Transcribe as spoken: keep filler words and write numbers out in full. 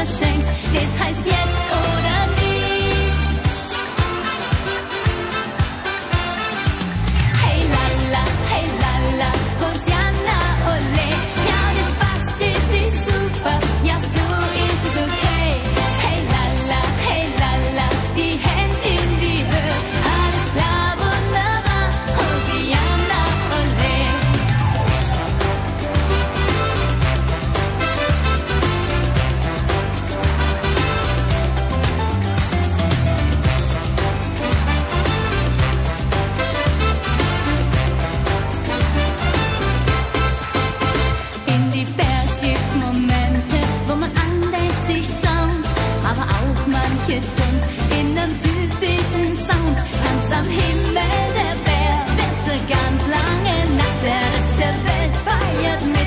verschenkt. Das heißt jetzt oder nie. Hey lala, hey lala, Hosianna, ole. Ja, das passt, das ist super, ja so ist es okay. Hey lala, hey lala, die Hände in die Höhe. Alles klar, wunderbar, Hosianna, ole. In die Berg gibt's Momente, wo man andächtig staunt, aber auch manche Stund in nem typischen Sound. Tanzt am Himmel der Bär, wird so ganz lange Nacht, der Rest der Welt feiert mit.